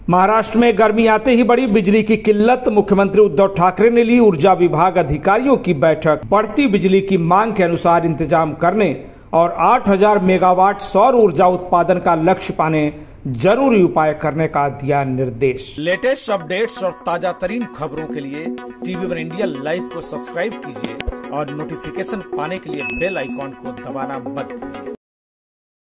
महाराष्ट्र में गर्मी आते ही बड़ी बिजली की किल्लत। मुख्यमंत्री उद्धव ठाकरे ने ली ऊर्जा विभाग अधिकारियों की बैठक। बढ़ती बिजली की मांग के अनुसार इंतजाम करने और 8000 मेगावाट सौर ऊर्जा उत्पादन का लक्ष्य पाने जरूरी उपाय करने का दिया निर्देश। लेटेस्ट अपडेट्स और ताजा तरीन खबरों के लिए TV1 इंडिया लाइव को सब्सक्राइब कीजिए और नोटिफिकेशन पाने के लिए बेल आइकॉन को दबाना मत भूलिए।